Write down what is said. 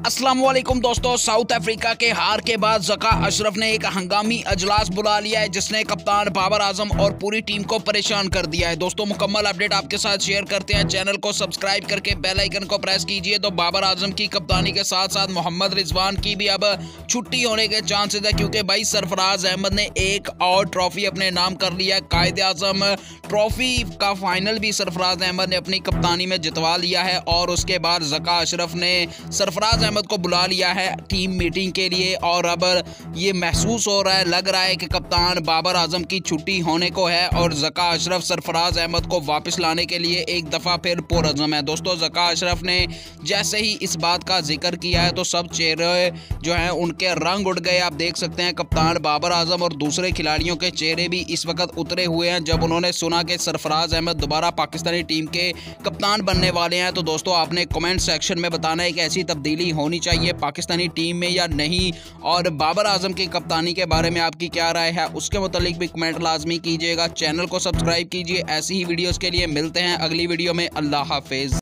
अस्सलाम वालेकुम दोस्तों। साउथ अफ्रीका के हार के बाद ज़का अशरफ ने एक हंगामी अजलास बुला लिया है जिसने कप्तान बाबर आजम और पूरी टीम को परेशान कर दिया है। दोस्तों मुकम्मल अपडेट आपके साथ शेयर करते हैं। चैनल को सब्सक्राइब करके बेल आइकन को प्रेस कीजिए। तो बाबर आजम की कप्तानी के साथ साथ मोहम्मद रिजवान की भी अब छुट्टी होने के चांसेस है, क्योंकि भाई सरफराज अहमद ने एक और ट्रॉफी अपने नाम कर लिया है। कायदे आजम ट्रॉफी का फाइनल भी सरफराज अहमद ने अपनी कप्तानी में जितवा लिया है और उसके बाद ज़का अशरफ ने सरफराज अहमद को बुला लिया है टीम मीटिंग के लिए। और अब ये महसूस हो रहा है, लग रहा है कि कप्तान बाबर आजम की छुट्टी होने को है और ज़का अशरफ सरफराज अहमद को वापस लाने के लिए एक दफ़ा फिर पुरअज़्म है। दोस्तों ज़का अशरफ ने जैसे ही इस बात का जिक्र किया है तो सब चेहरे जो हैं उनके रंग उड़ गए। आप देख सकते हैं कप्तान बाबर आजम और दूसरे खिलाड़ियों के चेहरे भी इस वक्त उतरे हुए हैं जब उन्होंने सुना कि सरफराज अहमद दोबारा पाकिस्तानी टीम के कप्तान बनने वाले हैं। तो दोस्तों आपने कमेंट सेक्शन में बताना है कि ऐसी तब्दीली होनी चाहिए पाकिस्तानी टीम में या नहीं, और बाबर आजम की कप्तानी के बारे में आपकी क्या राय है उसके मुतालिक भी कमेंट लाजमी कीजिएगा। चैनल को सब्सक्राइब कीजिए। ऐसी ही वीडियोस के लिए मिलते हैं अगली वीडियो में। अल्लाह हाफिज़।